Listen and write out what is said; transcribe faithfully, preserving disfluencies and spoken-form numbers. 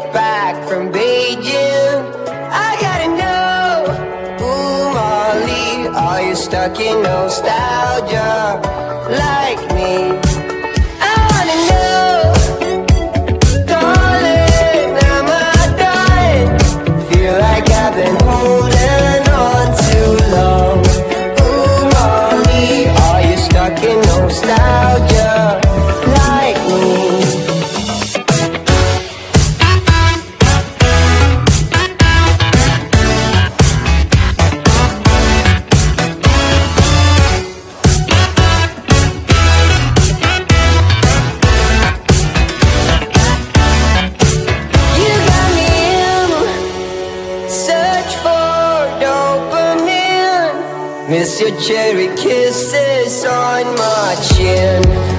back from Beijing. I gotta know, ooh Molly, are you stuck in nostalgia like me? I wanna know, darling, am I done? Feel like I've been holding on too long. Ooh Molly, are you stuck in nostalgia like me? Miss your cherry kisses on my chin.